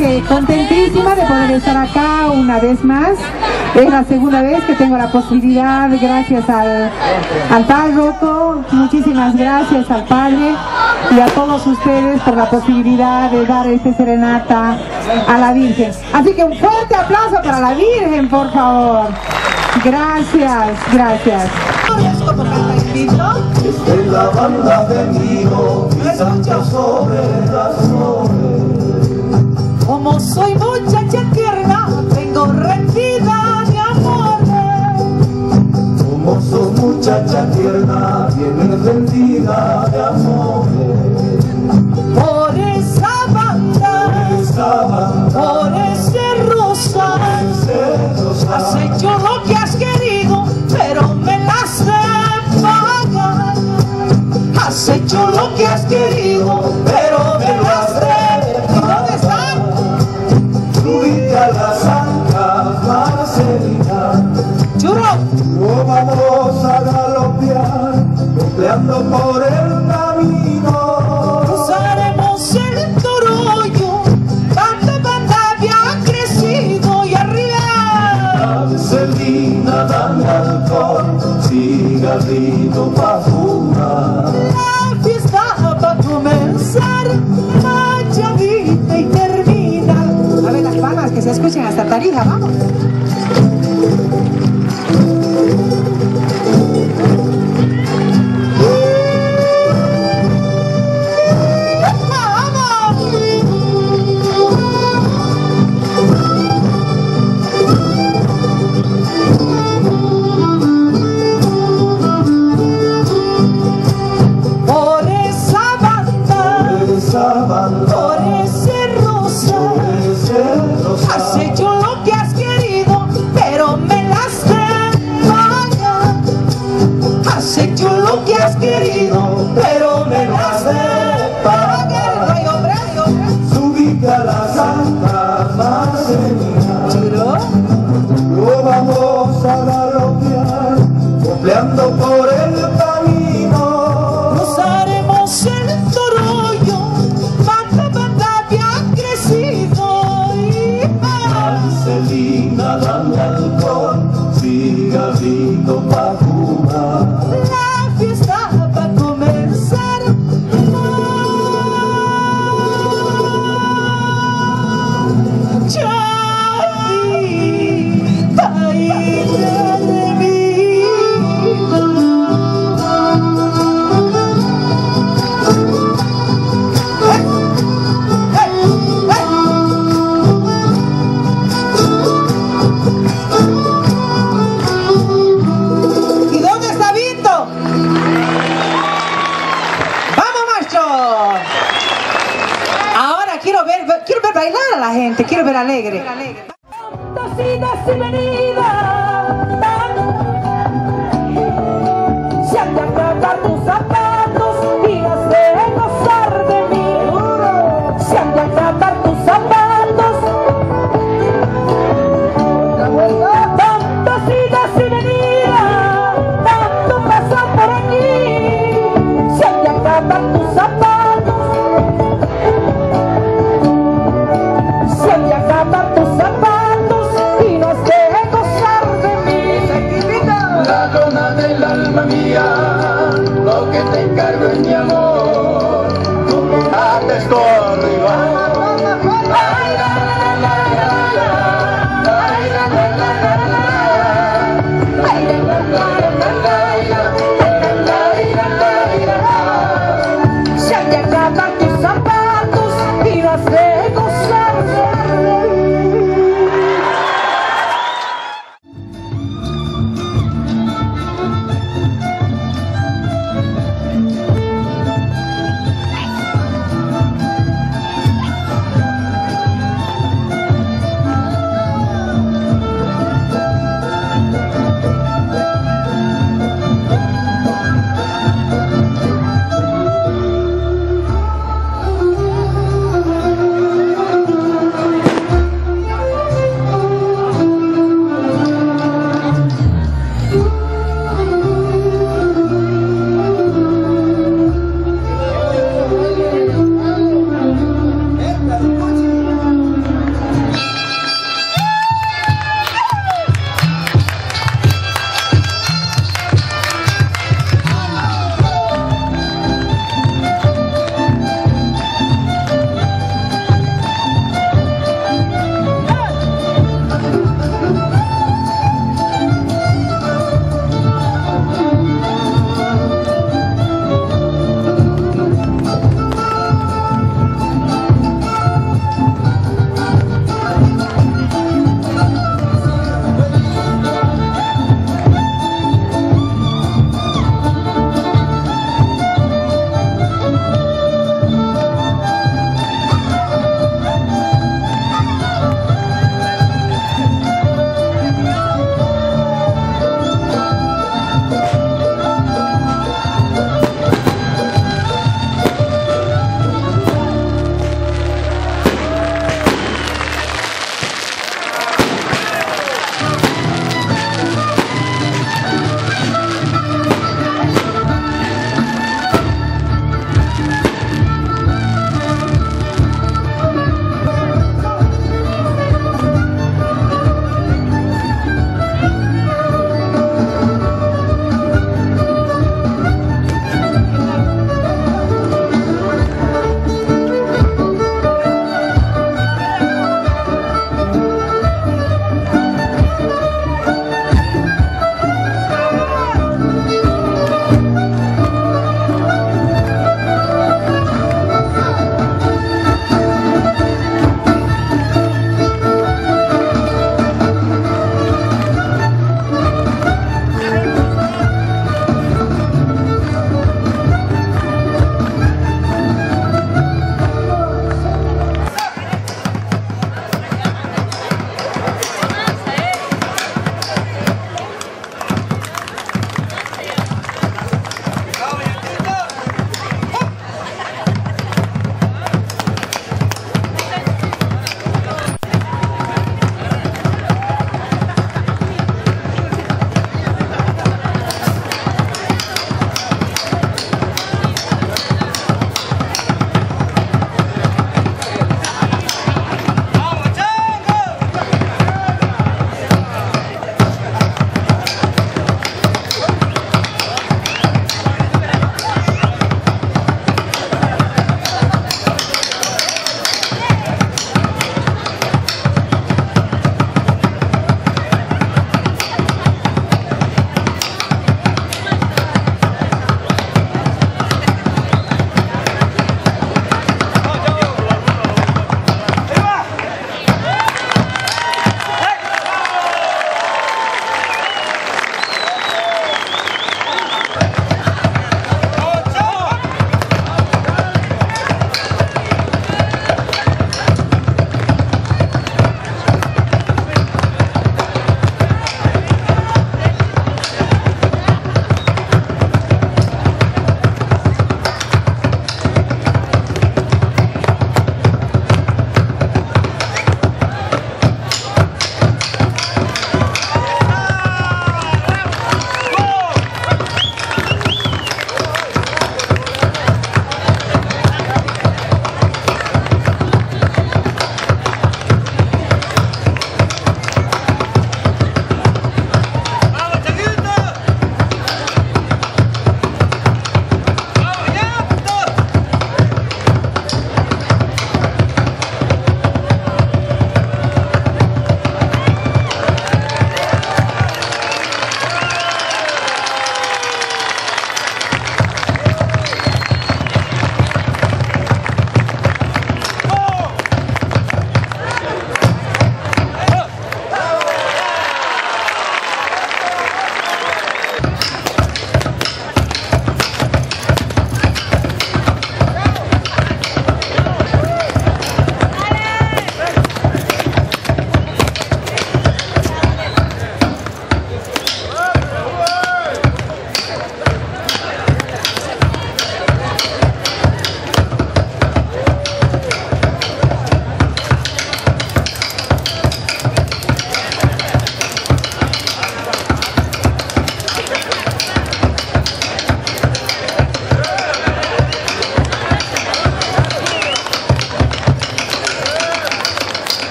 que contentísima de poder estar acá una vez más. Es la segunda vez que tengo la posibilidad, gracias al párroco, muchísimas gracias al padre y a todos ustedes por la posibilidad de dar esta serenata a la Virgen. Así que un fuerte aplauso para la Virgen, por favor. Gracias, gracias. ¿Cómo canta el grito? Esta es la banda de Nino, pisando sobre las flores. Como soy muchacha tierna, vengo rendida de amores. Como soy muchacha tierna, viene rendida de amores. Por esa banda, por ese rosa, has hecho lo que has querido, pero me las de pagar. Has hecho lo que has querido, pero me las de pagar. ¿Y dónde están? Subite a las ancas, Marcelina. ¡Churro! No vamos a galopear, empleando por el camino. Cruzaremos el Torollo, banda había crecido y arriba. Marcelina, dame alcohol, cigarrito pa' fumar. La fiesta va a comenzar, machadita y termina. A ver las palmas que se escuchen hasta Tarija, vamos. Por ese rosa, has hecho lo que has querido, pero me las de pagar. Has hecho lo que has querido, pero me las de pagar. No hay hombre, hay hombre. Subite a las ancas, Marcelina. No vamos a galopear, empleando por el camino. Cruzaremos el Torollo, banda había crecido y Marcelina, dame alcohol, cigarrito pa' fumar. la fiesta va a comenzar. Chavita hija de mi ¿Y dónde está Vito? ¡Vamos, maestro! Ahora quiero ver bailar a la gente, quiero ver alegre. Tantas idas y venidas, se han de acabar tus zapatos y has de gozar de mí. Se han de acabar tus zapatos. Tantas idas y venidas, tanto pasa por aquí. Se han de acabar tus zapatos. Se han de acabar tus zapatos y no has de gozar de mí. La dona del alma mía, lo que te encargo es mi amor. Tú me mates todo arriba.